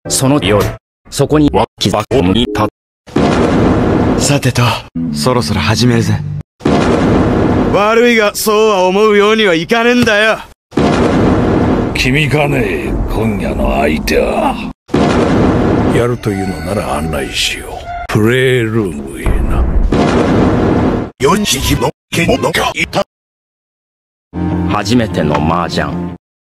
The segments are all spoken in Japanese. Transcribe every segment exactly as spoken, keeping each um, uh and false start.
その夜、そこには木箱にいた。 さてと、そろそろ始めるぜ。悪いが、そうは思うようにはいかねえんだよ。 君かね、今夜の相手は。やるというのなら案内しよう。プレイルームへな。よんひきの獣がいた。 初めての麻雀。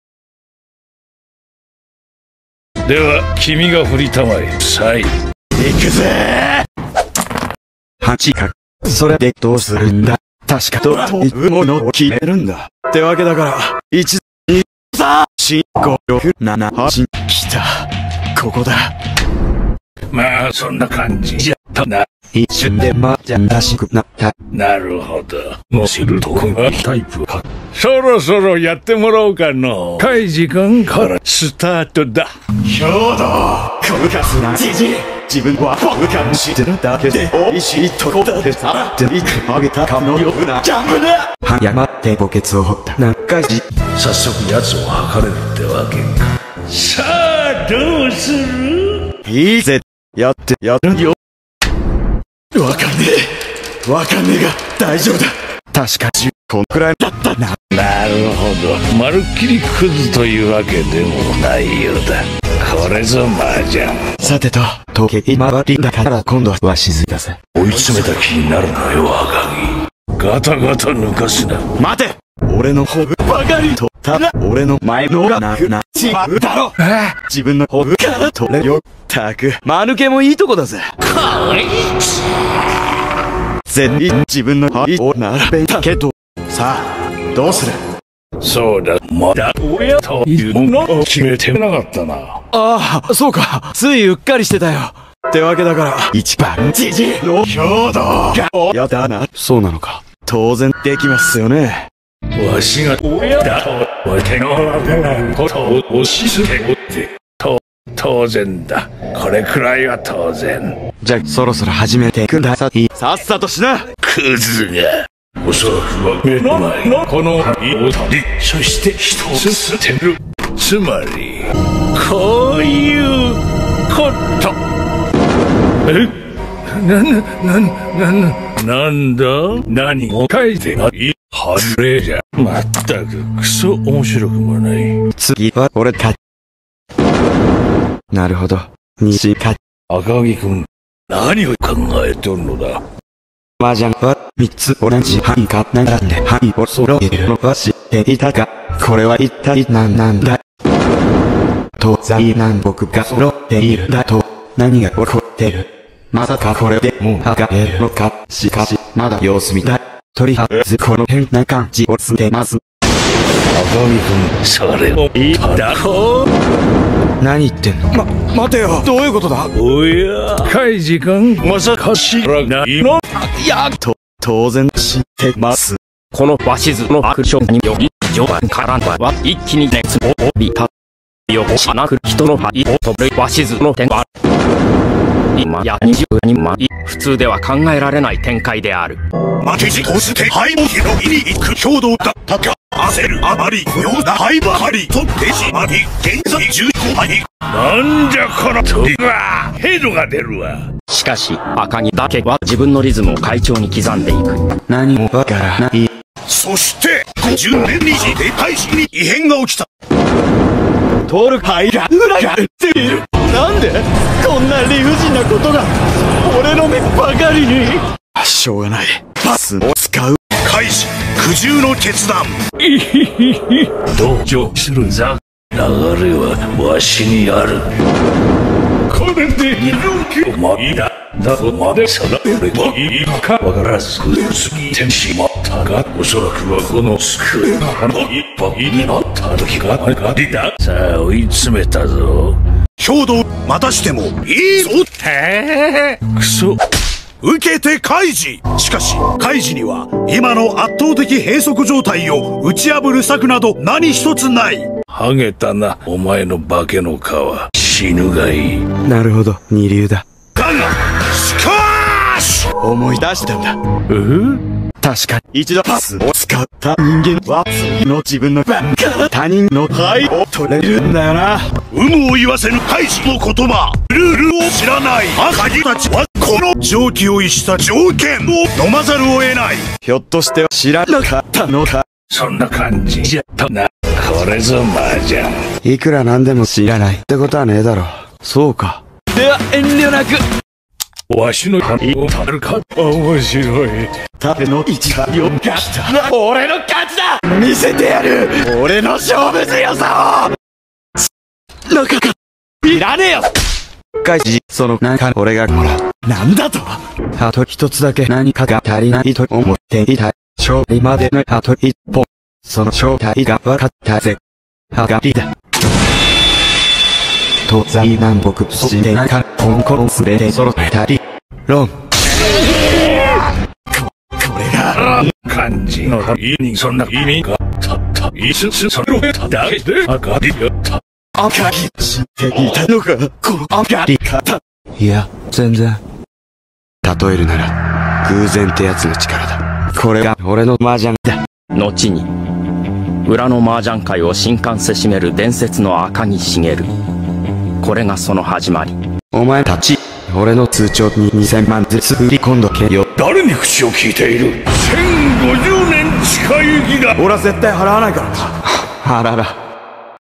では君が振りたまえ。さい。 行くぜー。八角。それでどうするんだ。確かというものを決めるんだ。ってわけだから、一、二、三、四、五、六、七、八、来た。ここだ。 まあそんな感じじゃったな。 一瞬で麻雀らしくなった。 なるほど。もしるとこがタイプか。そろそろやってもらおうかの。カイジ君からスタートだ。 兵道こぶかすなじじい。自分はフォーカンしてるだけで美味しいとこだってさっていくあげたかのようなジャンプだ。早まって墓穴を掘った中地。 早速奴を測れるってわけか。さあどうする？ いいぜ。やってやるよ。わかんねえわかんねえが大丈夫だ。確かじゅっこんくらいだったな。 なるほど。まるっきりクズというわけでもないようだ。これぞ麻雀。さてと時計回りだから今度は静かぜ。 追い詰めた気になるのよ赤木。ガタガタ抜かすな。 待て。俺のホブばかりとただ俺の前のがなくなっちまうだろ。自分のホブから取れよ。たく間抜けもいいとこだぜ。全員自分の牌を並べたけどさあどうする？ そうだ、まだ親というものを決めてなかったな。 ああ、そうか。ついうっかりしてたよ。ってわけだから一番じじいの兵道がやだな。そうなのか。当然できますよね。 わしが親だとわけのわからないことを押し付けおってと当然だ。これくらいは当然。 じゃあそろそろ始めてください。さっさとしな。 クズが。おそらくは目の前のこの鍵を取り、そして人を捨てる。つまりこういうこと。え？な、な、な、な、なんだ？何も書いてない。はれじゃ。まったくクソ面白くもない。 次は俺か。なるほど。西か。 赤木君、何を考えとるのだ？ 麻雀は三つ同じ範囲か並んで範囲を揃えるのは知っていたか？これは一体何なんだ？東西南北が揃っているだと何が起こってる？まさかこれでもう測れるのか？しかしまだ様子見だ。とりあえずこの変な感じを捨てます。 赤木君、それを言っただろう。 何言ってんの？ま、待てよ。どういうことだ？ おや、カイジ君、まさか知らないの？ いや、と、当然知ってます。 この鷲津のアクションにより、序盤からは一気に熱を帯びた。よこしなく人の牌を取る鷲津の点は、今やにじゅうにまい、普通では考えられない展開である。 負けじとして敗北の意に行く衝動だったか。焦るあまり不要な敗ばかり取ってしまい、現在じゅうごはい。なんじゃこの鳥はヘドが出るわ。 しかし赤木だけは自分のリズムを快調に刻んでいく。 何もわからない。 そしてごじゅうねんにして大使に異変が起きた。 通る牌が裏がっている。なんでこんな理不尽なことが俺の目ばかりに。しょうがない。パスを使う。 開始苦渋の決断。いひひひ同情するざ。流れはわしにある。これで二分岐をまいだ。だとまで定めればいいのかわからず過ぎてしまったが、おそらくはこの机があのいっぱいになった時がありだ。さあ追い詰めたぞ。兵道またしてもいいぞ。へえクソ。受けて開示。しかし開示には今の圧倒的閉塞状態を打ち破る策など何一つない。ハゲたなお前の化けの皮。死ぬがいい。 なるほど、二流だ。 だがしかーし思い出したんだ。 え確かに一度パスを使った人間は次の自分の番から他人の牌を取れるんだよな。 有無を言わせぬ大使の言葉、ルールを知らない赤木たちはこの常軌を逸した条件を飲まざるを得ない。 ひょっとして知らなかったのか。 そんな感じじゃったな。これぞ麻雀。 いくらなんでも知らないってことはねえだろ。そうか。では遠慮なく。 わしの髪を食べるか。面白い。 縦の一杯を勝ちだ。俺の勝ちだ。見せてやる。俺の勝負強さを。なんかいらねえよ。開始その中俺がもらう。なんだと。あと一つだけ何かが足りないと思っていた。勝利までのあと一歩。その正体が分かったぜ。はがりだ。東西南北そして中香港すべて揃ったり。ロン。こ、これが。 漢字の意味そんな意味が。たった五つそろえただけで赤りやった。 赤り知っていたのかこの赤り方。いや、全然。例えるなら、偶然ってやつの力だ。これが俺の麻雀だ。 後に裏の麻雀界を震撼せしめる伝説の赤木茂。これがその始まり。 お前たち俺の通帳ににせんまんずつ振り込んどけよ。 誰に口を聞いている。せんごじゅうねん近い息だ。 俺は絶対払わないからな。あらら。